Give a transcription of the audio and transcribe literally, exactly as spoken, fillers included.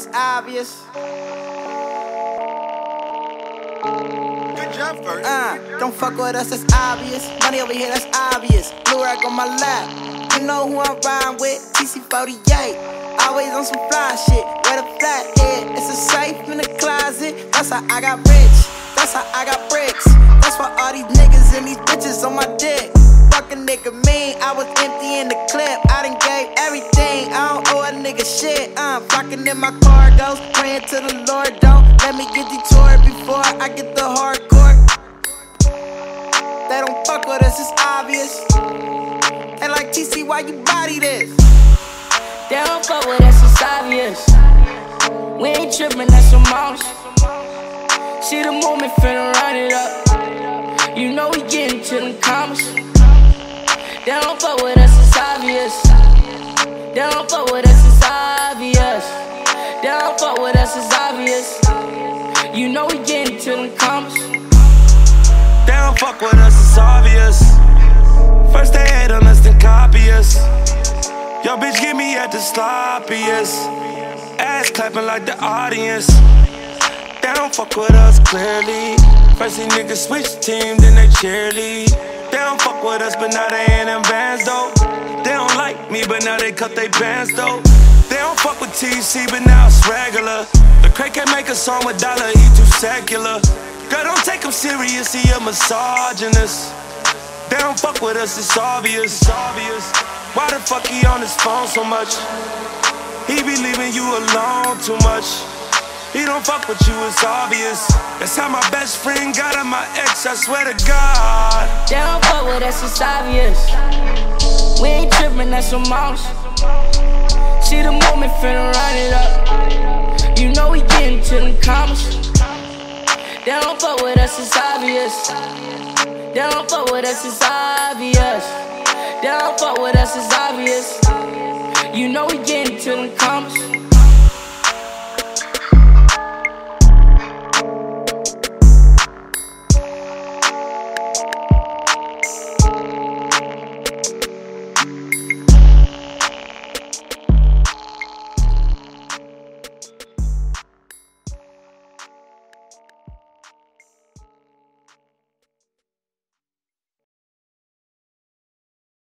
obvious. Good job, Ferg. Uh, don't fuck with us, that's obvious. Money over here, that's obvious. Blue rack on my lap. You know who I'm riding with, T C forty-eight. Always on some fly shit, with a flat head. It's a safe in the closet, that's how I got rich. That's how I got bricks. That's why all these niggas and these bitches on my dick. Fuck a nigga mean, I was empty in the clip. I done gave everything, I don't owe a nigga shit. I'm flocking in my cargoes, praying to the Lord. Don't let me get detoured before I get the hardcore. They don't fuck with us, it's obvious. Hey, like T C, why you body this? They don't fuck with us, it's obvious. We ain't trippin', that's some mouse. See the movement, finna run it up. You know we gettin' to them commas. They don't fuck with us, it's obvious. They don't fuck with us, it's obvious. They don't fuck with us, it's obvious. You know we gettin' to them commas. They don't fuck with us, it's obvious. First they hate on us, then copy us. Yo, bitch, get me at the sloppiest. Ass clapping like the audience. They don't fuck with us, clearly. First these niggas switch team, then they cheerlead. They don't fuck with us, but now they in them bands, though. They don't like me, but now they cut they bands, though. They don't fuck with T C, but now it's regular. The crack can't make a song with Dollar, he too secular. Girl, don't take him serious, he a misogynist. They don't fuck with us, it's obvious, it's obvious. Why the fuck he on his phone so much? He be leaving you alone too much. He don't fuck with you, it's obvious. That's how my best friend got at my ex, I swear to God. They don't fuck with us, it's obvious. We ain't trippin', that's some mouse. See the movement, finna run it up. You know we gettin' to them commas. They don't fuck with us, it's obvious. They don't fuck with us, it's obvious. They don't fuck with us, it's obvious. You know we gettin' to them commas.